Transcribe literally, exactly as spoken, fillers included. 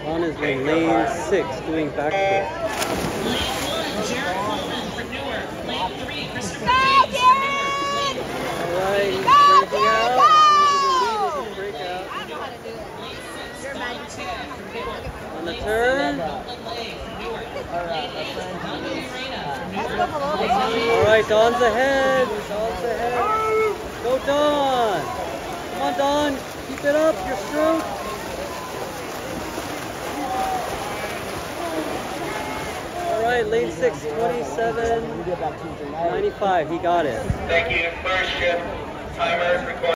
Dawn is in lane six doing backflip. Alright, he's breaking out. He's break out. On the turn. Alright, Dawn's ahead. Dawn's ahead. Go Dawn. Come on Dawn. Keep it up. Your stroke. Alright, lane six, twenty-seven ninety-five. He got it. Thank you. First shift. Timers recorded.